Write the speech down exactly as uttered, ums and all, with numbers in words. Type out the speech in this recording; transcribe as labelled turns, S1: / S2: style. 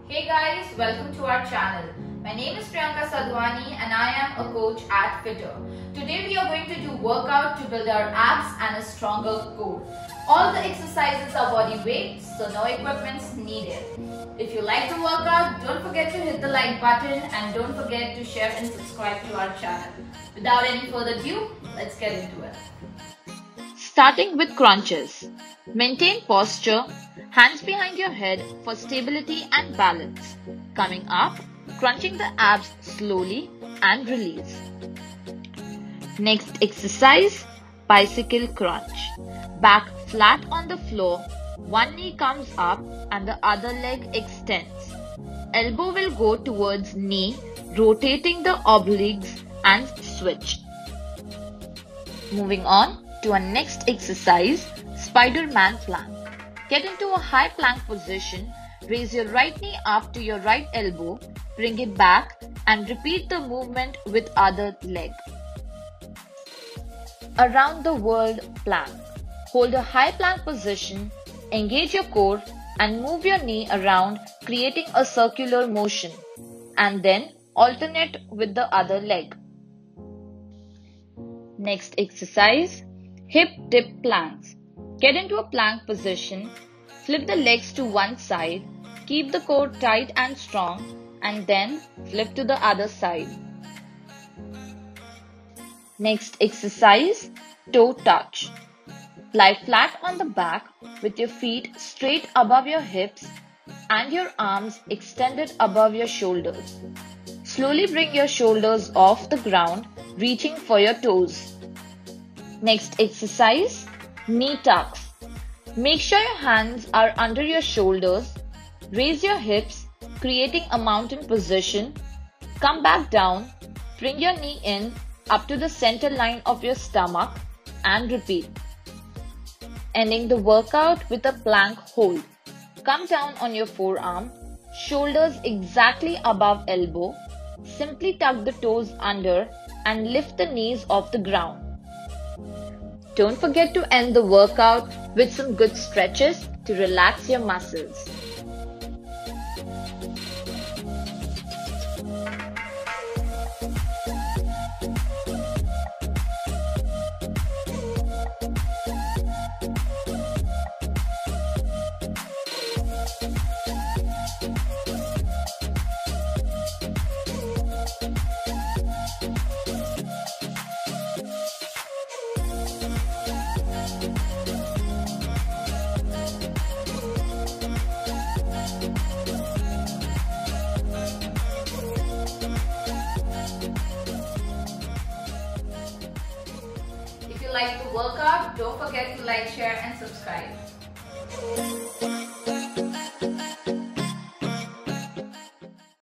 S1: Hey guys, welcome to our channel. My name is Priyanka Sadhwani and I am a coach at Fittr. Today we are going to do workout to build our abs and a stronger core. All the exercises are body weight, so no equipments needed. If you like the workout, don't forget to hit the like button and don't forget to share and subscribe to our channel. Without any further ado, let's get into it. Starting with crunches. Maintain posture, hands behind your head for stability and balance. Coming up, crunching the abs slowly and release. Next exercise, bicycle crunch. Back flat on the floor, one knee comes up and the other leg extends. Elbow will go towards knee, rotating the obliques and switch. Moving on to our next exercise, Spiderman Plank. Get into a high plank position, raise your right knee up to your right elbow, bring it back and repeat the movement with other leg. Around the world plank. Hold a high plank position, engage your core and move your knee around, creating a circular motion, and then alternate with the other leg. Next exercise, hip dip planks. Get into a plank position, flip the legs to one side, keep the core tight and strong, and then flip to the other side. Next exercise, toe touch. Lie flat on the back with your feet straight above your hips and your arms extended above your shoulders. Slowly bring your shoulders off the ground, reaching for your toes. Next exercise, knee tucks. Make sure your hands are under your shoulders. Raise your hips, creating a mountain position. Come back down. Bring your knee in up to the center line of your stomach and repeat. Ending the workout with a plank hold. Come down on your forearm, shoulders exactly above elbow. Simply tuck the toes under and lift the knees off the ground. Don't forget to end the workout with some good stretches to relax your muscles. If you like the workout, don't forget to like, share and subscribe.